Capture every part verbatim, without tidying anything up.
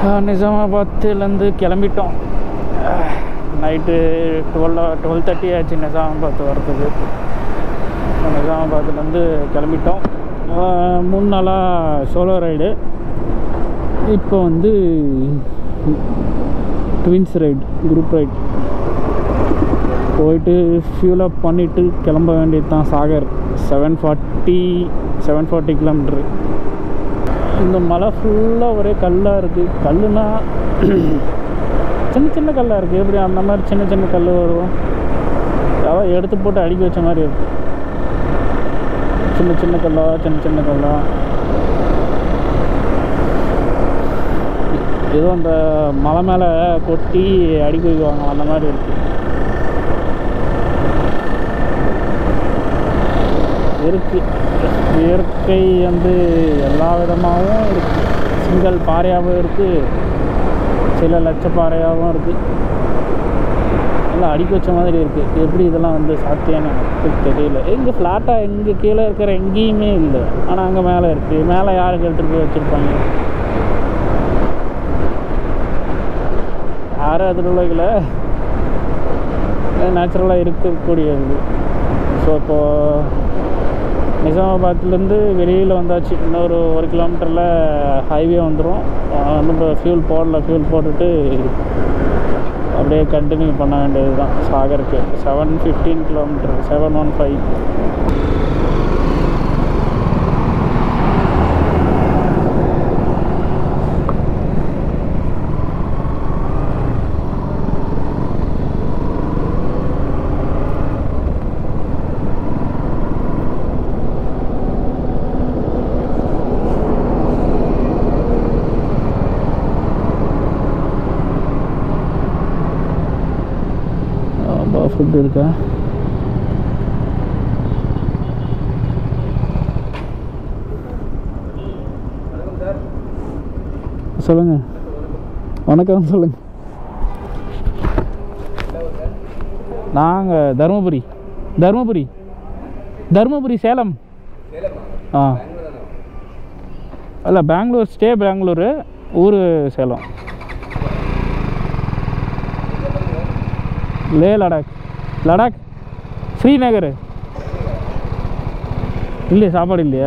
நிஜாமாபாத்துலேருந்து கிளம்பிட்டோம். Night twelve twelve thirty ஆச்சு நிஜாமாபாத் வரதுக்கு. நிஜாமாபாத்துலேருந்து கிளம்பிட்டோம். மூணு நாளாக சோலோ ரைடு. இப்போ வந்து ட்வின்ஸ் ரைடு, குரூப் ரைடு. போயிட்டு ஃபியூல் அப் பண்ணிவிட்டு கிளம்ப வேண்டியது தான். Sagar seven forty seven forty kilometre. இந்த மலை ஃபுல்லாக ஒரே கல்லாக இருக்குது. கல்லுனா சின்ன சின்ன கல்லாக இருக்குது. எப்படி அந்த மாதிரி சின்ன சின்ன கல் வரும், அதாவது எடுத்து போட்டு அடிக்க வச்ச மாதிரி இருக்குது. சின்ன சின்ன கல்லா சின்ன சின்ன கல்லா ஏதோ அந்த மலை மேலே கொட்டி அடிக்க வைக்குவாங்க அந்த மாதிரி இருக்குது. இருக்குது இயற்கை வந்து எல்லா விதமாகவும் இருக்குது. சிங்கிள் பாறையாகவும் இருக்குது, சில லட்ச பாறையாகவும் இருக்குது. எல்லாம் அடிக்க வச்ச மாதிரி இருக்குது. எப்படி இதெல்லாம் வந்து சாத்தியான்னு எனக்கு தெரியல. எங்கே ஃப்ளாட்டாக எங்கே கீழே இருக்கிற எங்கேயுமே இல்லை, ஆனால் அங்கே மேலே இருக்குது. மேலே யாருக்கு எடுத்துகிட்டு போய் வச்சுருப்பாங்க? யாரும் அதில் உலகில் நேச்சுரலாக இருக்கக்கூடியது. ஸோ இப்போது நிஜாமாபாத்லேருந்து வெளியில் வந்தாச்சு. இன்னொரு ஒரு கிலோமீட்டரில் ஹைவே வந்துடும். நம்ம ஃபியூல் போடல, ஃபியூல் போட்டுட்டு அப்படியே கண்டினியூ பண்ண வேண்டியது தான் சாகருக்கு. Seven fifteen kilometre, seven one five. Food இருக்கா? சொல்லுங்கள். வணக்கம். சொல்லுங்கள். நாங்கள் தருமபுரி தருமபுரி தருமபுரி சேலம். ஆ இல்லை, பெங்களூர். ஸ்டே பெங்களூரு, ஊர் சேலம். லே லடாக். லடாக் ஸ்ரீநகர் இல்லையா? சாப்பாடு இல்லையா?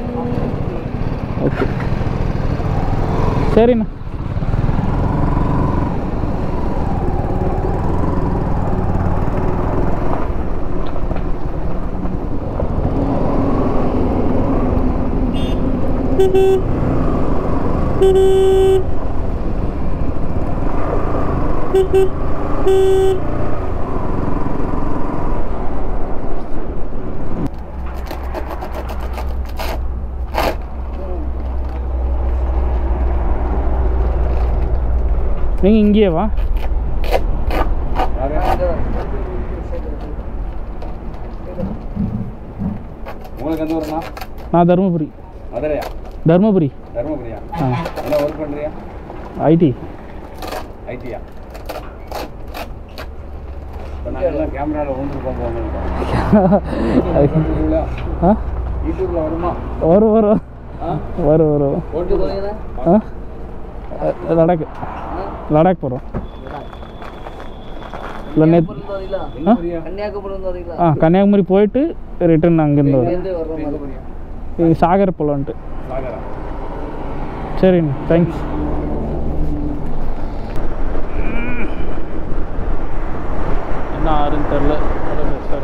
ஓகே, சரிண்ணா. நீங்கள் இங்கேயே வா. உங்களுக்கு எந்த ஊருண்ணா? நான் தருமபுரி. மதுரையா? தருமபுரி. தருமபுரியா? ஆ. என்ன ஒர்க் பண்ணுறியா? ஐடி. ஐடியா? இப்போ நாங்கள்லாம் கேமராவில் ஒன்றுருப்போம் போகணும். ஆ, யூடியூப்பில் வருமா? வரும் வரும் வரும் வரும். ஓட்டு போகிறீங்களா? ஆ, லடாக். லடாக் போகிறோம். இல்லை, நேற்று ஆ கன்னியாகுமரி போயிட்டு ரிட்டர்ன் அங்கேருந்து வரும். சாகர் போகலான்ட்டு. சரிண்ணா, தேங்க்ஸ். என்ன ஆறுன்னு தெரில. சரி,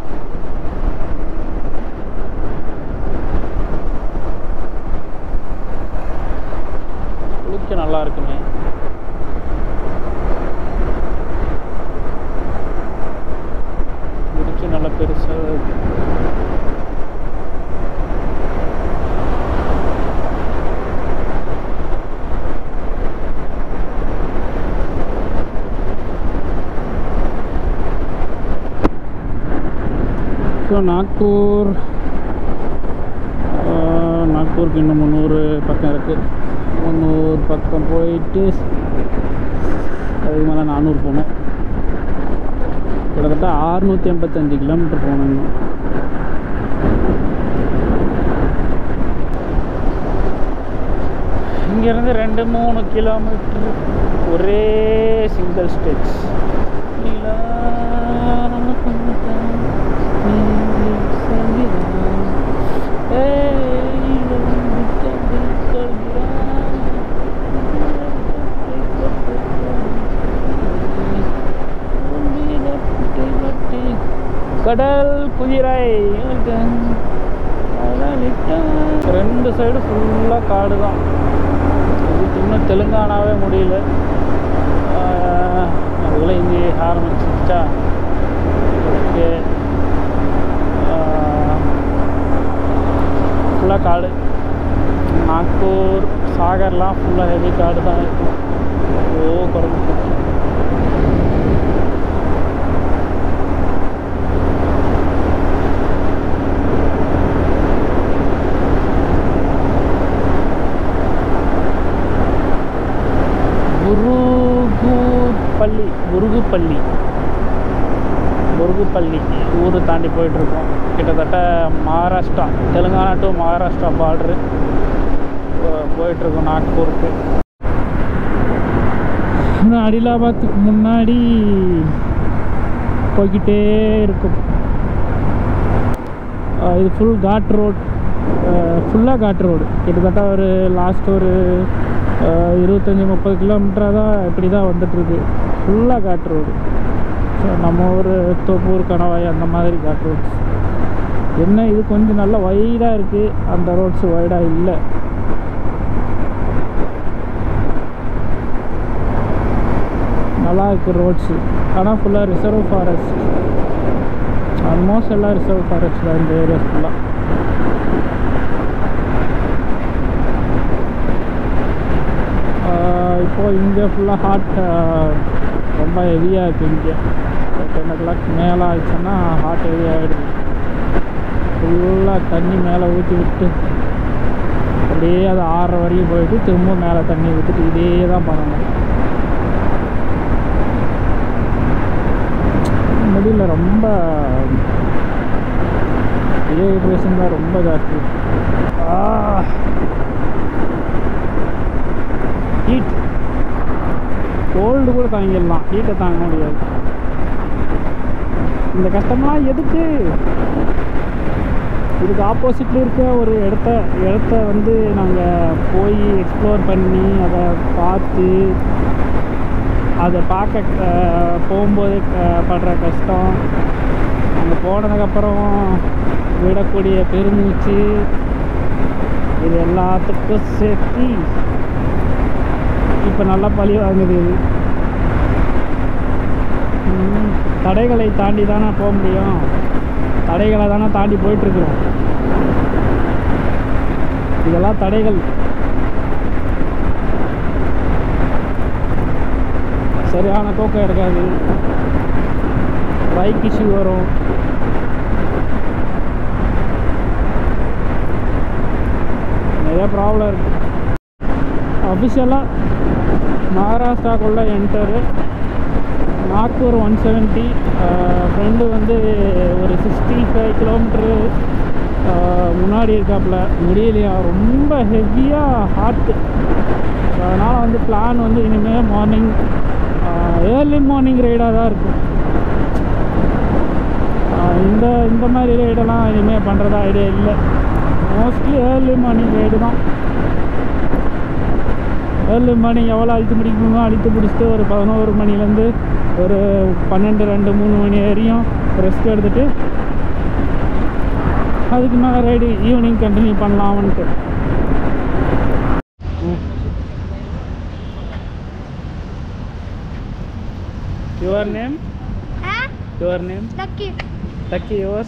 குளிக்க நல்லா இருக்குமே. குளிக்க நல்லா பெருசாக இருக்கு. ஸோ நாக்பூர் நாக்பூருக்கு இன்னும் முந்நூறு பக்கம் இருக்குது. முந்நூறு பக்கம் போயிட்டு அதுக்கு மேலே நானூறு போகணும். கிட்டத்தட்ட அறுநூற்றி எண்பத்தஞ்சு கிலோமீட்டர் போகணும் இன்னும். இங்கேருந்து ரெண்டு ரெண்டு மூணு கிலோமீட்டர் ஒரே சிங்கிள் ஸ்டெச். கடல் குதிரை ரெண்டு சைடு ஃபுல்லாக காடு தான். இதுக்கு இன்னும் தெலுங்கானாவே முடியல, அதுக்குள்ளே இங்கே ஆரம்பிச்சிருச்சா. ஓகே, ஃபுல்லாக காடு. நாக்பூர் சாகர்லாம் ஃபுல்லாக ஹெவி காடு தான் இருக்கும். ஓ குறைஞ்சி பள்ளி முருகுப்பள்ளி முருகுப்பள்ளி ஊர் தாண்டி போயிட்டுருக்கோம். கிட்டத்தட்ட மகாராஷ்டிரா, தெலுங்கானா டு மகாராஷ்டிரா பார்டரு போயிட்டுருக்கோம் நாக்பூருக்கு. அடிலாபாத்துக்கு முன்னாடி போய்கிட்டே இருக்கும். இது ஃபுல் காட் ரோட், ஃபுல்லாக காட் ரோடு. கிட்டத்தட்ட ஒரு லாஸ்ட் ஒரு இருபத்தஞ்சி முப்பது கிலோமீட்டராக தான் இப்படி தான் வந்துட்டுருக்கு. ஃபுல்லாக காட் ரோடு. ஸோ நம்ம ஒரு தோப்பூர் கணவாய் அந்த மாதிரி காட் ரோட்ஸ். என்ன இது கொஞ்சம் நல்லா வைடாக இருக்குது, அந்த ரோட்ஸ் வைடாக இல்லை. நல்லா இருக்குது ரோட்ஸு. ஆனால் ஃபுல்லாக ரிசர்வ் ஃபாரஸ்ட். ஆல்மோஸ்ட் எல்லாம் ரிசர்வ் ஃபாரஸ்ட் தான் இந்த ஏரியாஸ் ஃபுல்லாக. இப்போது இங்கே ஃபுல்லாக ஹாட், ரொம்ப ஹெவியாக இருக்குது. இங்கே டென் ஓ கிளாக் மேலே ஆயிடுச்சுன்னா ஹாட் ஹெவி ஆகிடுது. ஃபுல்லாக தண்ணி மேலே ஊற்றி விட்டு அப்படியே அது ஆறரை வரைக்கும் போயிட்டு திரும்ப மேலே தண்ணி ஊற்றிட்டு இதே தான் பண்ணணும். முடியல, ரொம்ப டீஹைட்ரேஷன் தான் ரொம்ப ஜாஸ்தி. ஹீட் கோல்டு கூட தாங்கிடலாம், ஹீட்டை தாங்க முடியாது. இந்த கஷ்டம்லாம் எதுக்கு? இதுக்கு ஆப்போசிட்டில் இருக்க ஒரு இடத்த இடத்த வந்து நாங்கள் போய் எக்ஸ்ப்ளோர் பண்ணி அதை பார்த்து அதை பார்க்க போகும்போது படுற கஷ்டம், அங்கே போனதுக்கப்புறம் விடக்கூடிய பெருமூச்சு, இது எல்லாத்துக்கும் சேர்த்து இப்போ நல்லா பழி வாங்குது. இது தடைகளை தாண்டி தானே போக முடியும், தடைகளை தானே தாண்டி போயிட்டுருக்குறோம். இதெல்லாம் தடைகள். சரியான தூக்கம் எடுக்காது, பைக் இஷ்யூ வரும். நிறைய ப்ராப்ளம் இருக்குது. அஃபிஷியலாக மகாராஷ்டிராக்குள்ளே enter Nagpur one seventy, friend வந்து ஒரு சிக்ஸ்டி ஃபைவ் கிலோமீட்ரு முன்னாடி இருக்காப்புல. முடியலையா, ரொம்ப ஹெவியாக ஹாட்டு. அதனால் வந்து பிளான் வந்து இனிமேல் மார்னிங் ஏர்லி மார்னிங் ரைடாக தான் இருக்கும். இந்த இந்த மாதிரி ரைடெல்லாம் இனிமேல் பண்ணுறதா ஐடியா இல்லை. மோஸ்ட்லி ஏர்லி மார்னிங் ரைடு தான். ஏர்லி மார்னிங் எவ்வளோ அழுத்து பிடிக்கணுமோ அழுத்து பிடிச்சிட்டு ஒரு பதினோரு மணிலேருந்து ஒரு பன்னெண்டு ரெண்டு மூணு மணி வரையும் ரெஸ்ட் எடுத்துகிட்டு அதுக்கு மேலே ரைடு ஈவினிங் கண்டினியூ பண்ணலாம்ன்ட்டு. Your name? Huh? Your name? Lucky. Lucky, yours?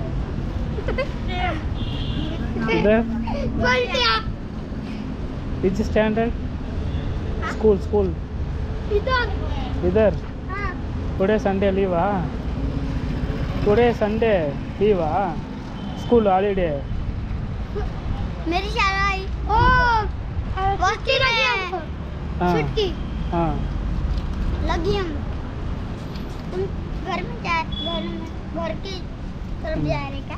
Idhar? Voltea. Which standard? School, school. Idhar. Idhar? हाँ. Today Sunday leave ah? Today Sunday leave ah? School holiday. मेरी शाला आई. ओह. वस्ती लगी हमको. हाँ. छुट्टी. हाँ. लगी हम. तुम घर में जा घर में घर की तरफ जा रहे क्या?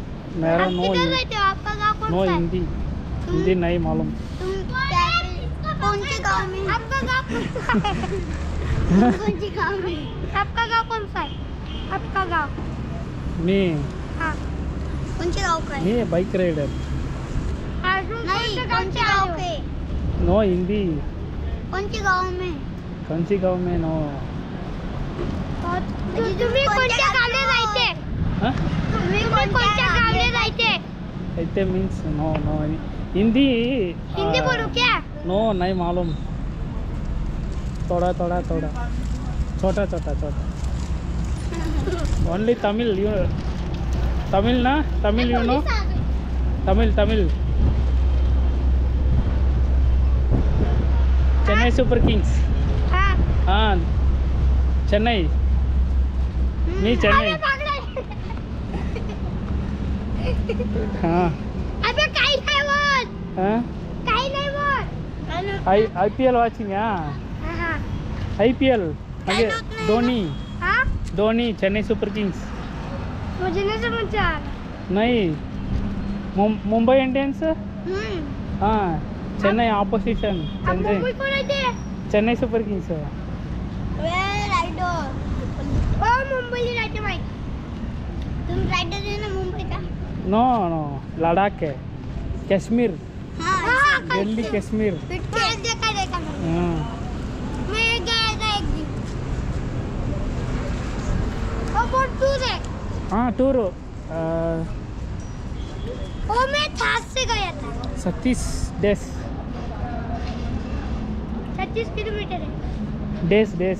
मेरा आप नो किधर रहते हो? आपका गाँव कौन नो सा है? हिंदी तुम- हिंदी नहीं मालूम. तुम क्या कौन से गांव में? आपका गांव कौन सा है? कौन से गांव में? आपका गांव कौन सा है? आपका गांव? मी हाँ। कौन से गांव का है? मी बाइक राइडर. नहीं, कौन से गांव के? नो हिंदी. कौन से गांव में? कौन सी गाँव में नो. तुम्ही कोणत्या गावी राहते? हाँ तुम्ही कोणत्या गावी राहते? इतने means no no Hindi. Hindi बोलो क्या? नो नहीं मालूम. थोड़ा थोड़ा थोड़ा छोटा छोटा छोटा. ओनली तमिल. यू तमिल ना. Tamil you no. Tamil Tamil. Chennai Super Kings. हाँ. हाँ चेन्नई. मी चेन्नई. हाँ अबे काही नाही बोल. हाँ काही नाही बोल. I I P L watching. हाँ हाँ. आई पी एल म्हणजे होत नाही. धोनी. हाँ? Dhoni Chennai Super Kings. मुझे नहीं समझ आ रहा. नहीं मुं- मुंबई इंडियंस. हम्म. हाँ चेन्नई ऑपोजिशन. अब चेन्नई मुंबई को रहते हैं. Chennai Super Kings. We rider. ओ मुंबई रहते भाई. तुम राइडर है ना मुंबई का? नो नो लद्दाख है. कश्मीर. हाँ. दिल्ली कश्मीर. देखा देखा देखा मैंने. हाँ मैं गया था एक दिन. और बहुत दूर है. हाँ टूर वो मैं थास से गया था. सत्तीस डेज. छत्तीस किलोमीटर है. डेज डेज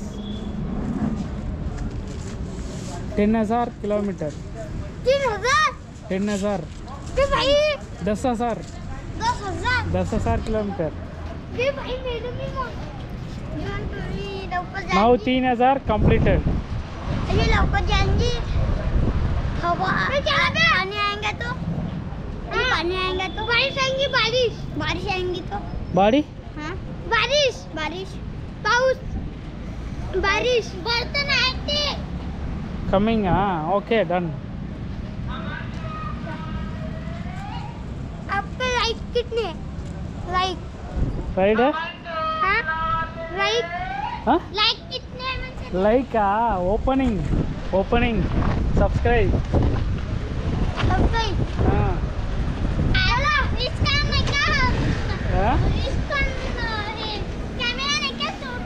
टेन हजार किलोमीटर. तीन हजार. टेन हजार. बे भाई. दस हजार. दस हजार. दस हजार किलोमीटर. बे भाई मेरे भी मग. जीवन तुम्ही लवकर नाउ जाएंगी. तीन हजार कम्प्लीटेड. अरे लवकर जाएंगी. हवा पानी आएंगे तो. अरे पानी आएंगे तो. बारिश आएंगी. बारिश. बारिश आएंगी तो. बाड़ी हाँ. बारिश. बारिश. पाऊस. बारिश. बर्तन आते. कमिंग. हाँ ओके डन. आपका लाइक कितने? लाइक. राइड है. हाँ. लाइक. हाँ लाइक कितने हैं मुझे? Like opening opening subscribe. Subscribe. हाँ हेलो इसका मैं क्या? हाँ? इसका कैमरा ने क्या शूट?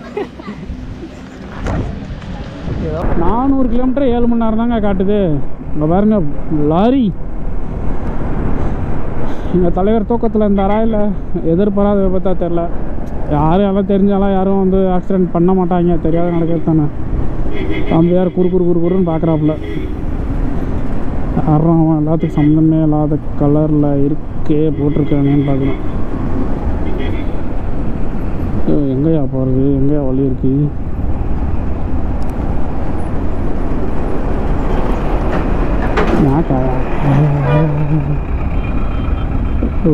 நானூறு கிலோமீட்டர் ஏழு மணி நேரம் தாங்க காட்டுது. இங்கே பாருங்க லாரி. எங்கள் தலைவர் தூக்கத்தில் இருந்தாரா இல்லை எதிர்பாராத விபத்தா தெரில. யாரும் எல்லாம் தெரிஞ்சாலும் யாரும் வந்து ஆக்சிடென்ட் பண்ண மாட்டாங்க. தெரியாத நடக்கிறது தானே. தம்பியார் குறு குறு குறு குறுன்னு பார்க்குறாப்புல. யாரும் அவன் எல்லாத்துக்கும் சம்மந்தமே இல்லாத கலரில் இருக்கே போட்டிருக்கானேன்னு பார்க்கணும். எங்கேயா போகிறது? எங்கேயா வழி இருக்குது? ஓ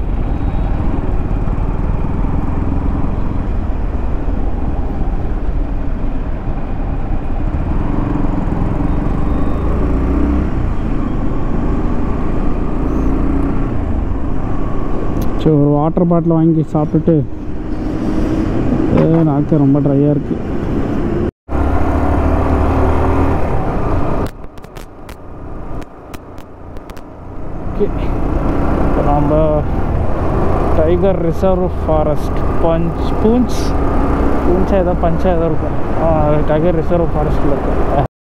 சரி ஒரு வாட்டர் பாட்டில் வாங்கி சாப்பிட்டுட்டு நாக்கு ரொம்ப ட்ரையாக இருக்குது. நம்ம டைகர் ரிசர்வ் ஃபாரஸ்ட் பஞ்ச் பூஞ்ச் பூஞ்சா ஏதோ பஞ்சா ஏதோ இருக்கும். டைகர் ரிசர்வ் ஃபாரஸ்ட்டில் இருக்கும்.